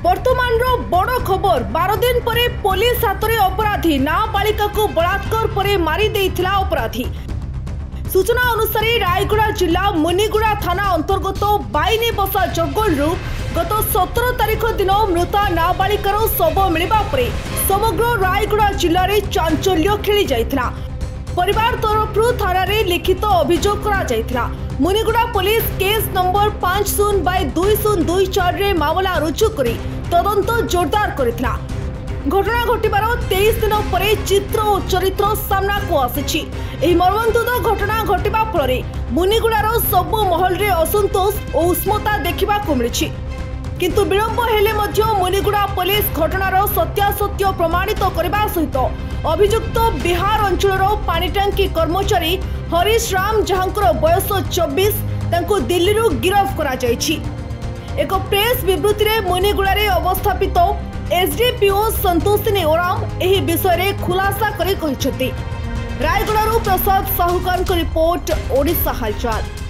वर्तमान बड़ खबर 12 दिन पर पुलिस हाथ में अपराधी नाबालिका को बलात्कार पर मारी देइथिला अपराधी। सूचना अनुसार रायगड़ा जिला मुनिगुड़ा थाना अंतर्गत बाइनी बसा जंगल गत 17 तारीख दिन मृता नाबालिकार शव मिलवा पर समग्र रायगड़ा जिले में चांचल्य खेली जाइथिला। परिवार तरफ थाना रे लिखित अभियोग करा जाइथिला। मुनिगुड़ा पुलिस केस नंबर 50/2024 रे मामला रुजु करी तदंत जोरदार करिथिला। घटना घटिबार 23 दिन पर चित्र और चरित्र सामना को आसिछि। एही मर्मन्तुद घटना घटिबा फल मुनिगुड़ार सब महल रे असंतोष और उष्मता देखा मिली, किंतु विलंब हेले मध्य मुनिगुड़ा पुलिस घटनार सत्यासत्य प्रमाणित करने सहित अभियुक्त बिहार अंचल पानीटांकी कर्मचारी हरीश राम जहांकर बयस 24 तांको दिल्ली गिरफ करा जायछि। एक प्रेस विवृत्ति में मुनिगुड़ा रे अवस्थापित एसडीपीओ संतोषिनी ओराम एही विषय रे खुलासा करी कहिसेंती। रायगड़ा प्रसाद साहुकार रिपोर्ट, ओडिशा हालचाल।